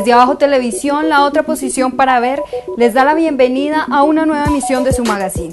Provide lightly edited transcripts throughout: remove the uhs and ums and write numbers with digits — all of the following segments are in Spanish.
Desde Abajo Televisión, La Otra Posición para Ver, les da la bienvenida a una nueva emisión de su magazine.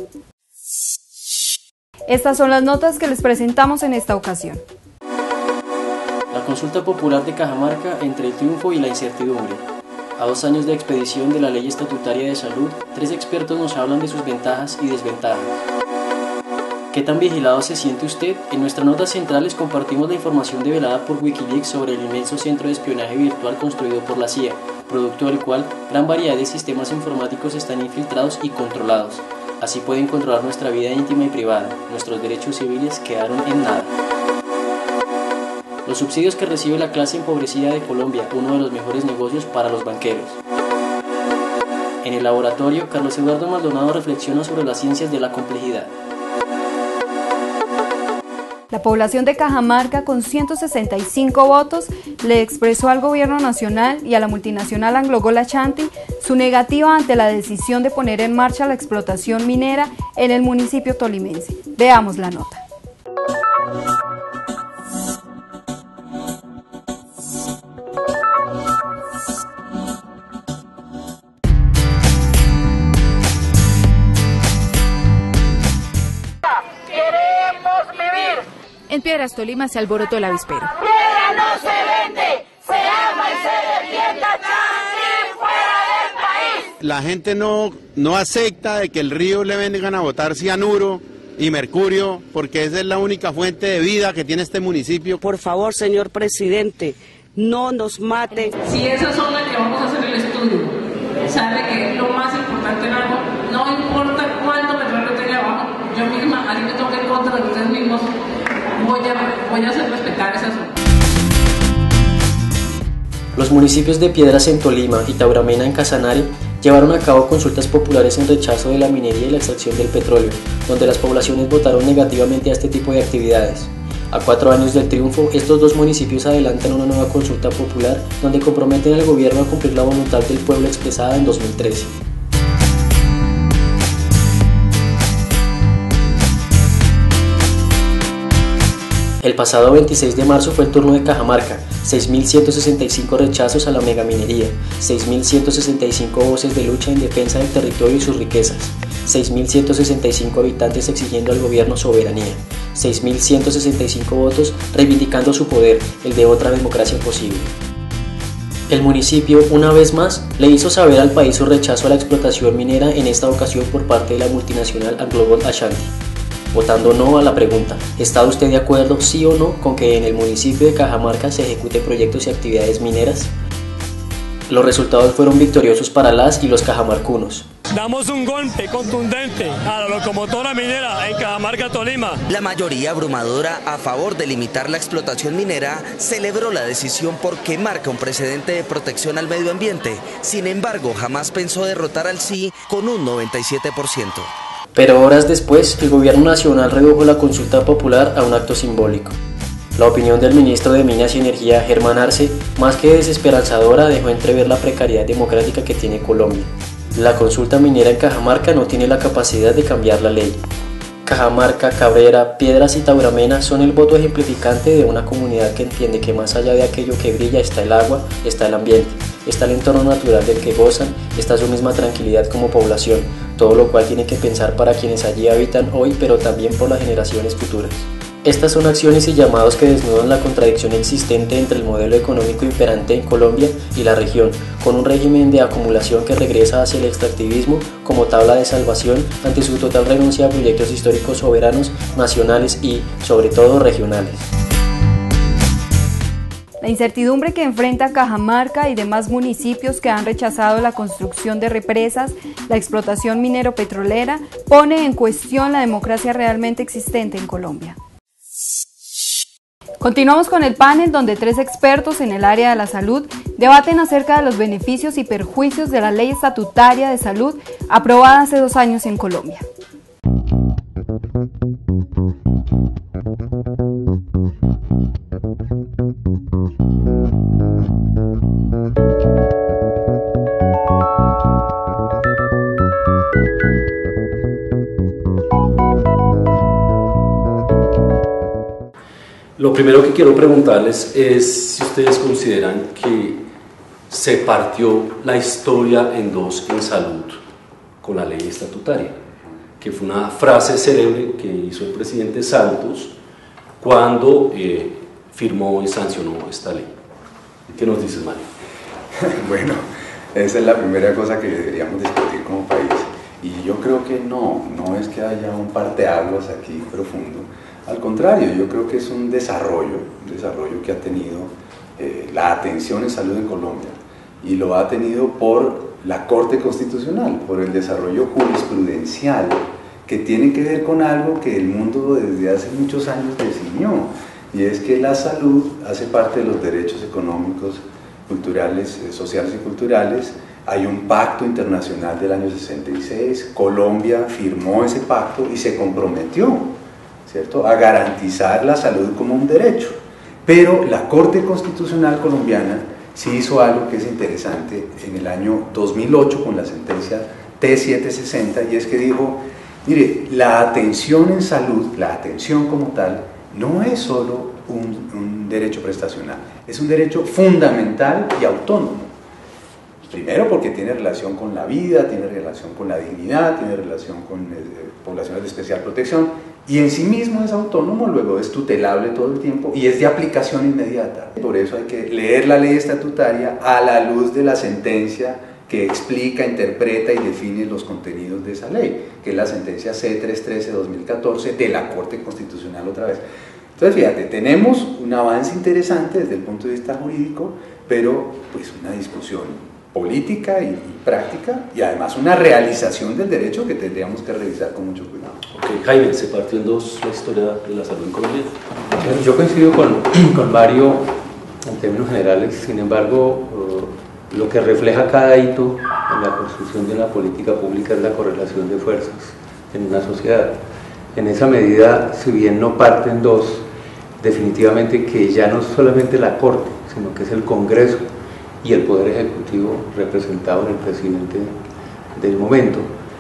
Estas son las notas que les presentamos en esta ocasión. La consulta popular de Cajamarca entre el triunfo y la incertidumbre. A 2 años de expedición de la Ley Estatutaria de Salud, 3 expertos nos hablan de sus ventajas y desventajas. ¿Qué tan vigilado se siente usted? En nuestra nota central les compartimos la información develada por Wikileaks sobre el inmenso centro de espionaje virtual construido por la CIA, producto del cual gran variedad de sistemas informáticos están infiltrados y controlados. Así pueden controlar nuestra vida íntima y privada. Nuestros derechos civiles quedaron en nada. Los subsidios que recibe la clase empobrecida de Colombia, uno de los mejores negocios para los banqueros. En el laboratorio, Carlos Eduardo Maldonado reflexiona sobre las ciencias de la complejidad. La población de Cajamarca, con 165 votos, le expresó al gobierno nacional y a la multinacional Anglo-Gold Ashanti su negativa ante la decisión de poner en marcha la explotación minera en el municipio tolimense. Veamos la nota. En Piedras, Tolima, se alborotó el avispero. ¡Piedra no se vende! ¡Se ama y se defiende también fuera del país! La gente no acepta de que el río le vengan a botar cianuro y mercurio, porque esa es la única fuente de vida que tiene este municipio. Por favor, señor presidente, no nos mate. Si esa zona que vamos a hacer el estudio sabe que es lo más importante en algo, no importa cuánto petróleo tenga abajo, yo misma, así me toque en contra de ustedes mismos, voy a hacer respetar esa zona. Los municipios de Piedras en Tolima y Tauramena en Casanare llevaron a cabo consultas populares en rechazo de la minería y la extracción del petróleo, donde las poblaciones votaron negativamente a este tipo de actividades. A 4 años del triunfo, estos 2 municipios adelantan una nueva consulta popular donde comprometen al gobierno a cumplir la voluntad del pueblo expresada en 2013. El pasado 26 de marzo fue el turno de Cajamarca, 6.165 rechazos a la megaminería, 6.165 voces de lucha en defensa del territorio y sus riquezas, 6.165 habitantes exigiendo al gobierno soberanía, 6.165 votos reivindicando su poder, el de otra democracia posible. El municipio, una vez más, le hizo saber al país su rechazo a la explotación minera, en esta ocasión por parte de la multinacional Anglo-Gold Ashanti. Votando no a la pregunta, ¿está usted de acuerdo, sí o no, con que en el municipio de Cajamarca se ejecuten proyectos y actividades mineras? Los resultados fueron victoriosos para las y los cajamarcunos. Damos un golpe contundente a la locomotora minera en Cajamarca, Tolima. La mayoría abrumadora a favor de limitar la explotación minera celebró la decisión porque marca un precedente de protección al medio ambiente. Sin embargo, jamás pensó derrotar al sí con un 97%. Pero horas después, el gobierno nacional redujo la consulta popular a un acto simbólico. La opinión del ministro de Minas y Energía, Germán Arce, más que desesperanzadora, dejó entrever la precariedad democrática que tiene Colombia. La consulta minera en Cajamarca no tiene la capacidad de cambiar la ley. Cajamarca, Cabrera, Piedras y Tauramena son el voto ejemplificante de una comunidad que entiende que más allá de aquello que brilla está el agua, está el ambiente, está el entorno natural del que gozan, está su misma tranquilidad como población, todo lo cual tiene que pensar para quienes allí habitan hoy, pero también por las generaciones futuras. Estas son acciones y llamados que desnudan la contradicción existente entre el modelo económico imperante en Colombia y la región, con un régimen de acumulación que regresa hacia el extractivismo como tabla de salvación ante su total renuncia a proyectos históricos soberanos, nacionales y, sobre todo, regionales. La incertidumbre que enfrenta Cajamarca y demás municipios que han rechazado la construcción de represas, la explotación minero-petrolera, pone en cuestión la democracia realmente existente en Colombia. Continuamos con el panel donde 3 expertos en el área de la salud debaten acerca de los beneficios y perjuicios de la Ley Estatutaria de Salud aprobada hace 2 años en Colombia. Lo primero que quiero preguntarles es si ustedes consideran que se partió la historia en dos en salud con la ley estatutaria, que fue una frase célebre que hizo el presidente Santos cuando firmó y sancionó esta ley. ¿Qué nos dices, Mario? Bueno, esa es la primera cosa que deberíamos discutir como país. Y yo creo que no es que haya un parteaguas aquí profundo. Al contrario, yo creo que es un desarrollo que ha tenido la atención en salud en Colombia. Y lo ha tenido por la Corte Constitucional, por el desarrollo jurisprudencial que tiene que ver con algo que el mundo desde hace muchos años definió, y es que la salud hace parte de los derechos económicos, culturales, sociales y culturales. Hay un pacto internacional del año 66, Colombia firmó ese pacto y se comprometió, ¿cierto?, a garantizar la salud como un derecho. Pero la Corte Constitucional colombiana sí hizo algo que es interesante en el año 2008 con la sentencia T760, y es que dijo, mire, la atención en salud, la atención como tal, no es solo un derecho prestacional, es un derecho fundamental y autónomo. Primero porque tiene relación con la vida, tiene relación con la dignidad, tiene relación con poblaciones de especial protección, y en sí mismo es autónomo, luego es tutelable todo el tiempo y es de aplicación inmediata. Por eso hay que leer la ley estatutaria a la luz de la sentencia que explica, interpreta y define los contenidos de esa ley, que es la sentencia C313-2014 de la Corte Constitucional otra vez. Entonces, fíjate, tenemos un avance interesante desde el punto de vista jurídico, pero pues una discusión política y práctica, y además una realización del derecho que tendríamos que revisar con mucho cuidado. Ok, Jaime, se partió en dos la historia de la salud en Colombia. Bueno, yo coincido con Mario en términos generales, sin embargo, lo que refleja cada hito en la construcción de una política pública es la correlación de fuerzas en una sociedad. En esa medida, si bien no parten dos, definitivamente que ya no es solamente la Corte, sino que es el Congreso y el Poder Ejecutivo representado en el presidente del momento,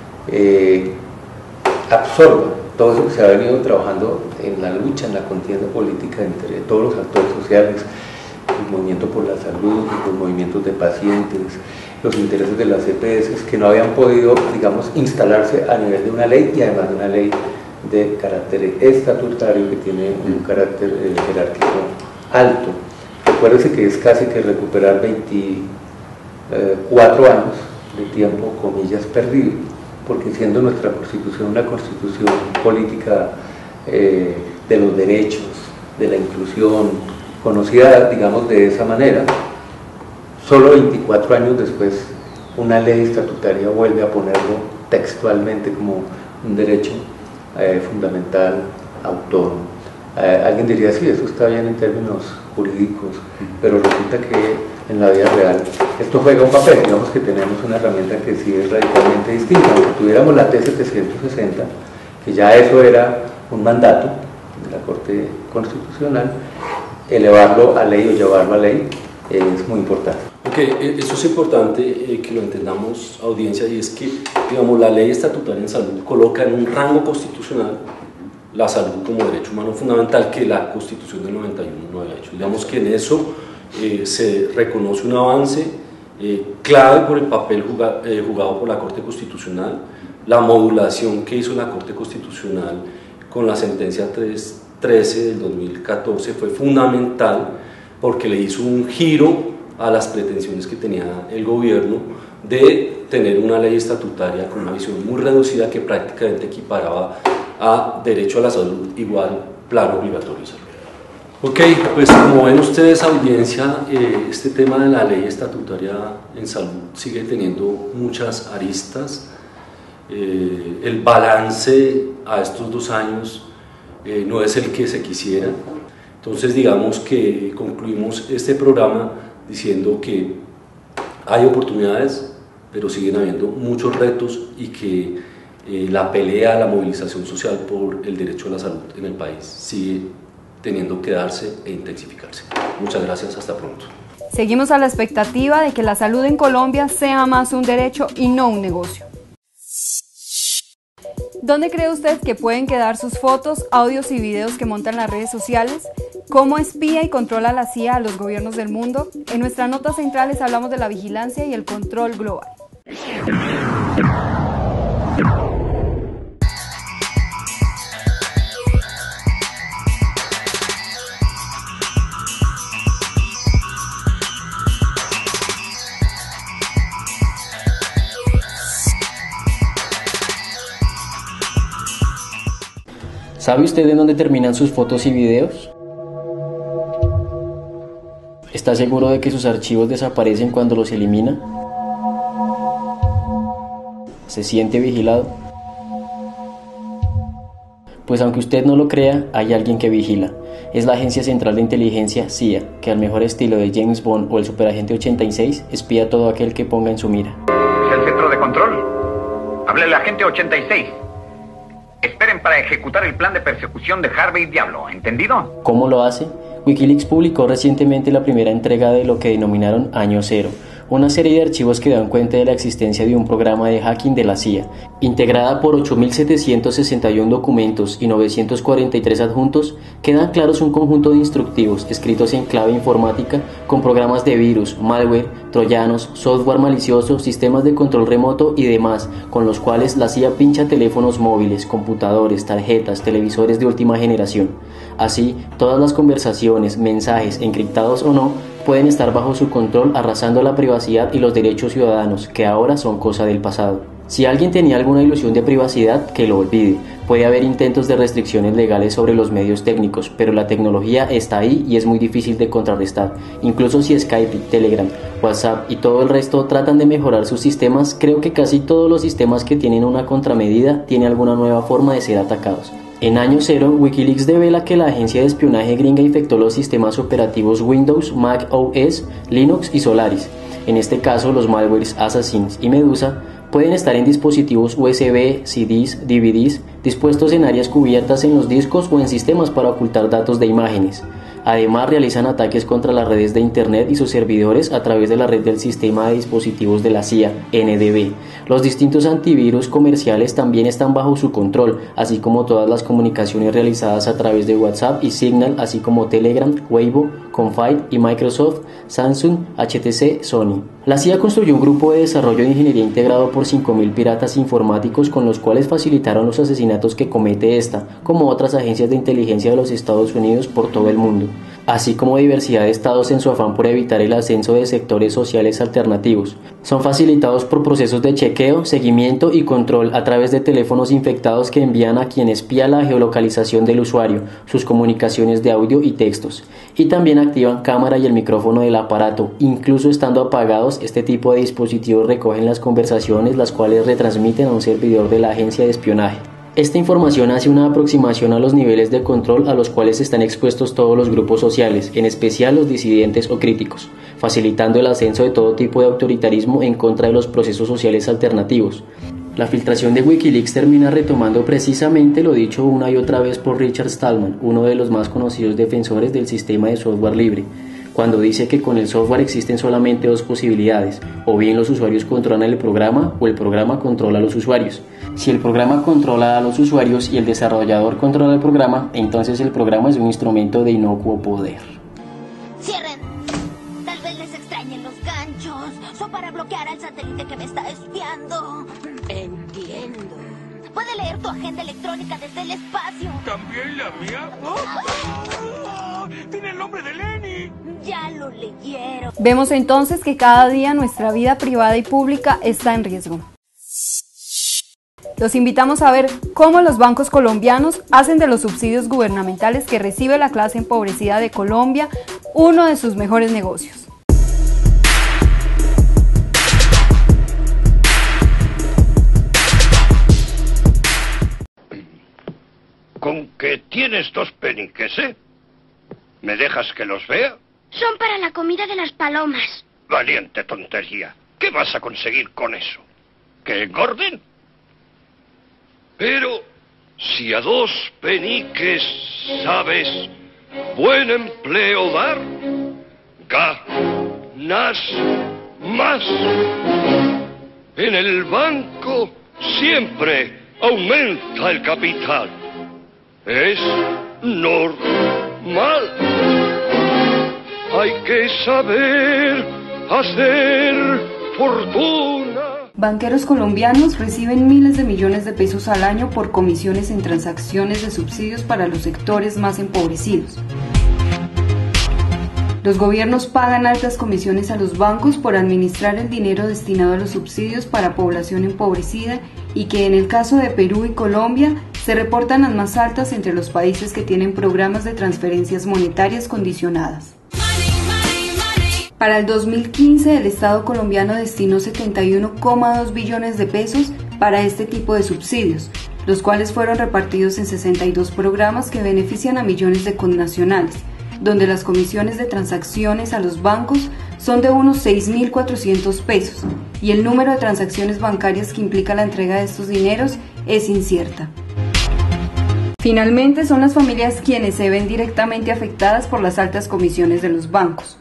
absorba todo eso que se ha venido trabajando en la lucha, en la contienda política entre todos los actores sociales, el movimiento por la salud, los movimientos de pacientes, los intereses de las EPS, que no habían podido, digamos, instalarse a nivel de una ley, y además de una ley de carácter estatutario que tiene un carácter jerárquico alto. Recuérdese que es casi que recuperar 24 años de tiempo, comillas, perdido, porque siendo nuestra Constitución una Constitución política de los derechos, de la inclusión, conocida, digamos, de esa manera, solo 24 años después una ley estatutaria vuelve a ponerlo textualmente como un derecho fundamental, autónomo. Alguien diría, sí, eso está bien en términos jurídicos, pero resulta que en la vida real esto juega un papel. Digamos que tenemos una herramienta que sí es radicalmente distinta. Aunque tuviéramos la T760, que ya eso era un mandato de la Corte Constitucional, elevarlo a ley o llevarlo a ley es muy importante. Ok, eso es importante que lo entendamos, audiencia, y es que, digamos, la ley estatutaria en salud coloca en un rango constitucional la salud como derecho humano fundamental que la Constitución del 91 no había hecho. Digamos que en eso se reconoce un avance clave por el papel jugado por la Corte Constitucional, la modulación que hizo la Corte Constitucional con la sentencia 313 del 2014 fue fundamental porque le hizo un giro a las pretensiones que tenía el gobierno de tener una ley estatutaria con una visión muy reducida que prácticamente equiparaba a derecho a la salud igual plano obligatorio de salud. Ok, pues como ven ustedes, audiencia, este tema de la ley estatutaria en salud sigue teniendo muchas aristas. El balance a estos 2 años no es el que se quisiera. Entonces digamos que concluimos este programa diciendo que hay oportunidades, pero siguen habiendo muchos retos y que la pelea, la movilización social por el derecho a la salud en el país sigue teniendo que darse e intensificarse. Muchas gracias, hasta pronto. Seguimos a la expectativa de que la salud en Colombia sea más un derecho y no un negocio. ¿Dónde cree usted que pueden quedar sus fotos, audios y videos que montan las redes sociales? ¿Cómo espía y controla la CIA a los gobiernos del mundo? En nuestras notas centrales hablamos de la vigilancia y el control global. ¿Sabe usted en dónde terminan sus fotos y videos? ¿Está seguro de que sus archivos desaparecen cuando los elimina? ¿Se siente vigilado? Pues aunque usted no lo crea, hay alguien que vigila. Es la Agencia Central de Inteligencia, CIA, que al mejor estilo de James Bond o el Superagente 86, espía a todo aquel que ponga en su mira. ¿Es el centro de control? Háblele a Agente 86. Esperen para ejecutar el plan de persecución de Harvey Diablo, ¿entendido? ¿Cómo lo hace? Wikileaks publicó recientemente la primera entrega de lo que denominaron Año Cero, una serie de archivos que dan cuenta de la existencia de un programa de hacking de la CIA, integrada por 8.761 documentos y 943 adjuntos. Quedan claros un conjunto de instructivos escritos en clave informática con programas de virus, malware, troyanos, software malicioso, sistemas de control remoto y demás, con los cuales la CIA pincha teléfonos móviles, computadores, tarjetas, televisores de última generación. Así, todas las conversaciones, mensajes, encriptados o no, pueden estar bajo su control, arrasando la privacidad y los derechos ciudadanos, que ahora son cosa del pasado. Si alguien tenía alguna ilusión de privacidad, que lo olvide. Puede haber intentos de restricciones legales sobre los medios técnicos, pero la tecnología está ahí y es muy difícil de contrarrestar. Incluso si Skype, Telegram, WhatsApp y todo el resto tratan de mejorar sus sistemas, creo que casi todos los sistemas que tienen una contramedida tienen alguna nueva forma de ser atacados. En Año Cero, Wikileaks devela que la agencia de espionaje gringa infectó los sistemas operativos Windows, Mac OS, Linux y Solaris. En este caso, los malwares Assassins y Medusa pueden estar en dispositivos USB, CDs, DVDs, dispuestos en áreas cubiertas en los discos o en sistemas para ocultar datos de imágenes. Además, realizan ataques contra las redes de Internet y sus servidores a través de la red del sistema de dispositivos de la CIA, NDB. Los distintos antivirus comerciales también están bajo su control, así como todas las comunicaciones realizadas a través de WhatsApp y Signal, así como Telegram, Weibo, Confide y Microsoft, Samsung, HTC, Sony. La CIA construyó un grupo de desarrollo de ingeniería integrado por 5.000 piratas informáticos con los cuales facilitaron los asesinatos que comete esta, como otras agencias de inteligencia de los Estados Unidos por todo el mundo, así como diversidad de estados en su afán por evitar el ascenso de sectores sociales alternativos. Son facilitados por procesos de chequeo, seguimiento y control a través de teléfonos infectados que envían a quien espía la geolocalización del usuario, sus comunicaciones de audio y textos, y también activan cámara y el micrófono del aparato. Incluso estando apagados, este tipo de dispositivos recogen las conversaciones, las cuales retransmiten a un servidor de la agencia de espionaje. Esta información hace una aproximación a los niveles de control a los cuales están expuestos todos los grupos sociales, en especial los disidentes o críticos, facilitando el ascenso de todo tipo de autoritarismo en contra de los procesos sociales alternativos. La filtración de Wikileaks termina retomando precisamente lo dicho una y otra vez por Richard Stallman, uno de los más conocidos defensores del sistema de software libre, cuando dice que con el software existen solamente dos posibilidades: o bien los usuarios controlan el programa o el programa controla a los usuarios. Si el programa controla a los usuarios y el desarrollador controla el programa, entonces el programa es un instrumento de inocuo poder. ¡Cierren! Tal vez les extrañen los ganchos. Son para bloquear al satélite que me está espiando. Entiendo. Puede leer tu agenda electrónica desde el espacio. ¿También la mía? ¡Oh! ¡Tiene el nombre de Lenny! Ya lo leyeron. Vemos entonces que cada día nuestra vida privada y pública está en riesgo. Los invitamos a ver cómo los bancos colombianos hacen de los subsidios gubernamentales que recibe la clase empobrecida de Colombia uno de sus mejores negocios. ¿Con qué tienes dos peniques, eh? ¿Me dejas que los vea? Son para la comida de las palomas. Valiente tontería. ¿Qué vas a conseguir con eso? ¿Que engorden? Pero si a dos peniques sabes buen empleo dar, ganas más. En el banco siempre aumenta el capital. Es normal. hay que saber hacer fortuna. Banqueros colombianos reciben miles de millones de pesos al año por comisiones en transacciones de subsidios para los sectores más empobrecidos. Los gobiernos pagan altas comisiones a los bancos por administrar el dinero destinado a los subsidios para población empobrecida y que en el caso de Perú y Colombia se reportan las más altas entre los países que tienen programas de transferencias monetarias condicionadas. Para el 2015 el Estado colombiano destinó 71,2 billones de pesos para este tipo de subsidios, los cuales fueron repartidos en 62 programas que benefician a millones de connacionales, donde las comisiones de transacciones a los bancos son de unos 6.400 pesos y el número de transacciones bancarias que implica la entrega de estos dineros es incierta. Finalmente, son las familias quienes se ven directamente afectadas por las altas comisiones de los bancos.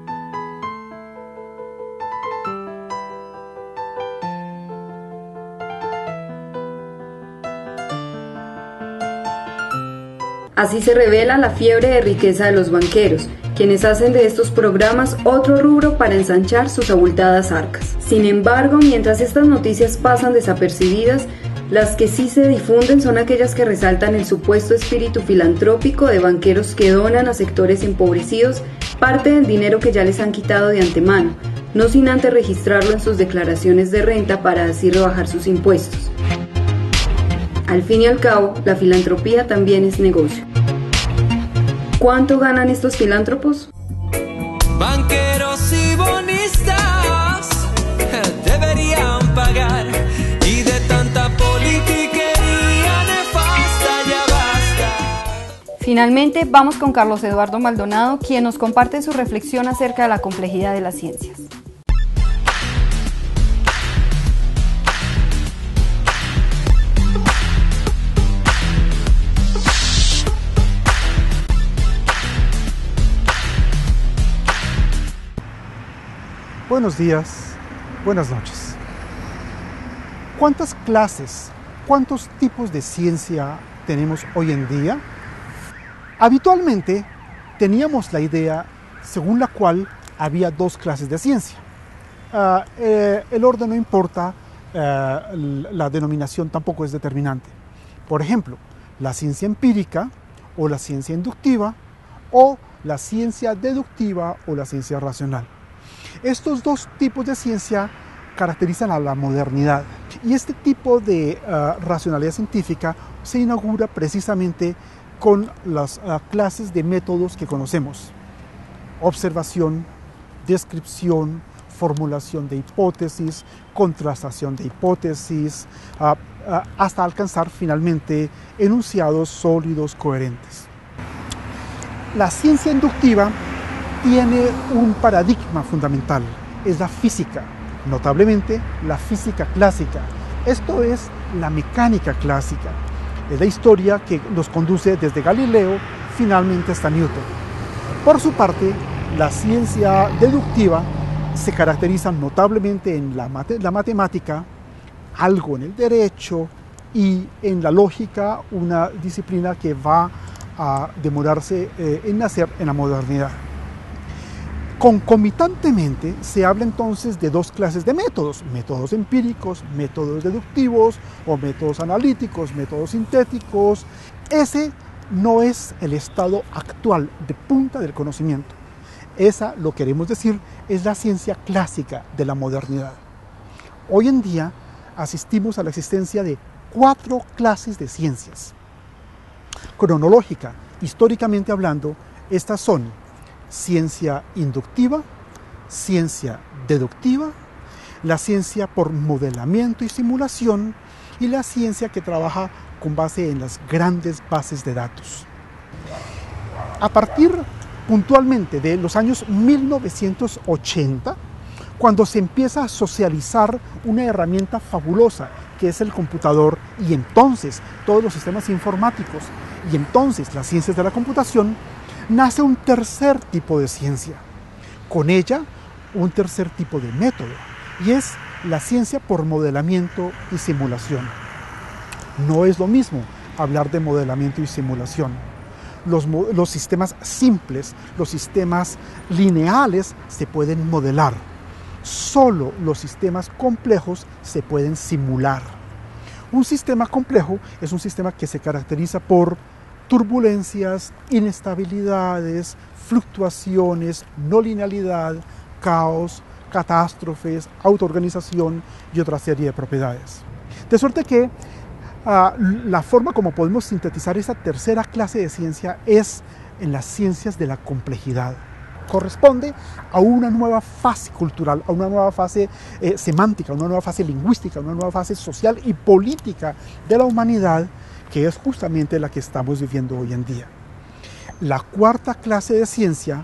Así se revela la fiebre de riqueza de los banqueros, quienes hacen de estos programas otro rubro para ensanchar sus abultadas arcas. Sin embargo, mientras estas noticias pasan desapercibidas, las que sí se difunden son aquellas que resaltan el supuesto espíritu filantrópico de banqueros que donan a sectores empobrecidos parte del dinero que ya les han quitado de antemano, no sin antes registrarlo en sus declaraciones de renta para así rebajar sus impuestos. Al fin y al cabo, la filantropía también es negocio. ¿Cuánto ganan estos filántropos? Banqueros y bonistas deberían pagar, y de tanta politiquería nefasta ya basta. Finalmente, vamos con Carlos Eduardo Maldonado, quien nos comparte su reflexión acerca de la complejidad de las ciencias. Buenos días, buenas noches. ¿Cuántas clases, cuántos tipos de ciencia tenemos hoy en día? Habitualmente teníamos la idea según la cual había dos clases de ciencia. El orden no importa, la denominación tampoco es determinante. Por ejemplo, la ciencia empírica o la ciencia inductiva o la ciencia deductiva o la ciencia racional. Estos dos tipos de ciencia caracterizan a la modernidad y este tipo de racionalidad científica se inaugura precisamente con las clases de métodos que conocemos: observación, descripción, formulación de hipótesis, contrastación de hipótesis, hasta alcanzar finalmente enunciados sólidos, coherentes. La ciencia inductiva tiene un paradigma fundamental, es la física, notablemente la física clásica. Esto es la mecánica clásica, es la historia que nos conduce desde Galileo finalmente hasta Newton. Por su parte, la ciencia deductiva se caracteriza notablemente en la matemática, algo en el derecho y en la lógica, una disciplina que va a demorarse en nacer en la modernidad. Concomitantemente se habla entonces de dos clases de métodos: métodos empíricos, métodos deductivos o métodos analíticos, métodos sintéticos. Ese no es el estado actual de punta del conocimiento. Esa, lo queremos decir, es la ciencia clásica de la modernidad. Hoy en día asistimos a la existencia de 4 clases de ciencias. Cronológica, históricamente hablando, estas son ciencia inductiva, ciencia deductiva, la ciencia por modelamiento y simulación y la ciencia que trabaja con base en las grandes bases de datos. A partir puntualmente de los años 1980, cuando se empieza a socializar una herramienta fabulosa que es el computador y entonces todos los sistemas informáticos y entonces las ciencias de la computación, nace un tercer tipo de ciencia. Con ella, un tercer tipo de método, y es la ciencia por modelamiento y simulación. No es lo mismo hablar de modelamiento y simulación. los sistemas simples, los sistemas lineales se pueden modelar. Solo los sistemas complejos se pueden simular. Un sistema complejo es un sistema que se caracteriza por turbulencias, inestabilidades, fluctuaciones, no linealidad, caos, catástrofes, autoorganización y otra serie de propiedades. De suerte que la forma como podemos sintetizar esta tercera clase de ciencia es en las ciencias de la complejidad. Corresponde a una nueva fase cultural, a una nueva fase semántica, a una nueva fase lingüística, a una nueva fase social y política de la humanidad, que es justamente la que estamos viviendo hoy en día. La cuarta clase de ciencia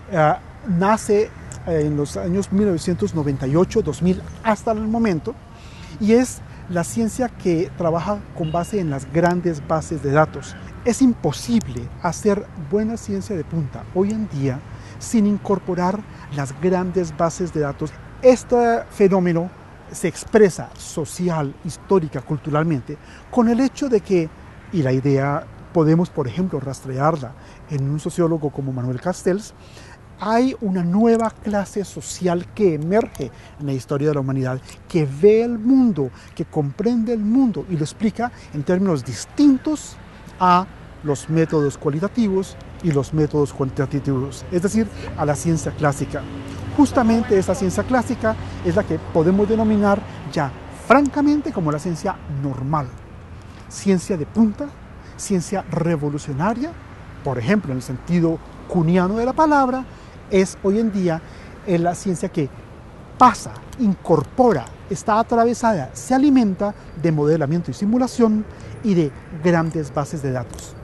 nace en los años 1998-2000 hasta el momento, y es la ciencia que trabaja con base en las grandes bases de datos. Es imposible hacer buena ciencia de punta hoy en día sin incorporar las grandes bases de datos. Este fenómeno se expresa social, histórica, culturalmente, con el hecho de que, y la idea podemos, por ejemplo, rastrearla en un sociólogo como Manuel Castells, hay una nueva clase social que emerge en la historia de la humanidad, que ve el mundo, que comprende el mundo y lo explica en términos distintos a los métodos cualitativos y los métodos cuantitativos, es decir, a la ciencia clásica. Justamente esa ciencia clásica es la que podemos denominar ya francamente como la ciencia normal. Ciencia de punta, ciencia revolucionaria, por ejemplo, en el sentido kuhniano de la palabra, es hoy en día la ciencia que pasa, incorpora, está atravesada, se alimenta de modelamiento y simulación y de grandes bases de datos.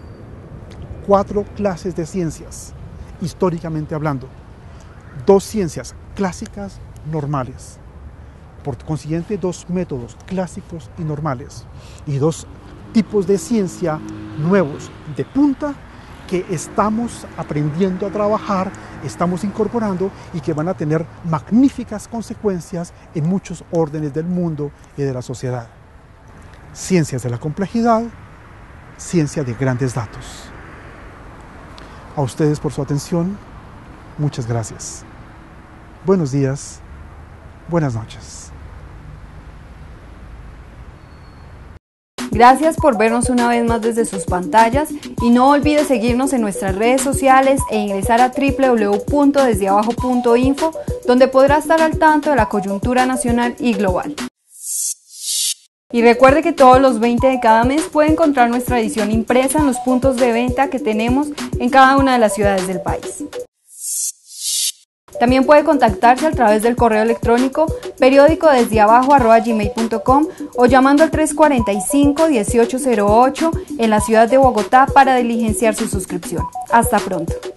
4 clases de ciencias, históricamente hablando. 2 ciencias clásicas normales. Por consiguiente, 2 métodos clásicos y normales. Y 2 tipos de ciencia nuevos, de punta, que estamos aprendiendo a trabajar, estamos incorporando y que van a tener magníficas consecuencias en muchos órdenes del mundo y de la sociedad. Ciencias de la complejidad, ciencia de grandes datos. A ustedes por su atención, muchas gracias. Buenos días, buenas noches. Gracias por vernos una vez más desde sus pantallas y no olvide seguirnos en nuestras redes sociales e ingresar a www.desdeabajo.info, donde podrá estar al tanto de la coyuntura nacional y global. Y recuerde que todos los 20 de cada mes puede encontrar nuestra edición impresa en los puntos de venta que tenemos en cada una de las ciudades del país. También puede contactarse a través del correo electrónico periodicodesdeabajo@gmail.com o llamando al 345-1808 en la ciudad de Bogotá para diligenciar su suscripción. Hasta pronto.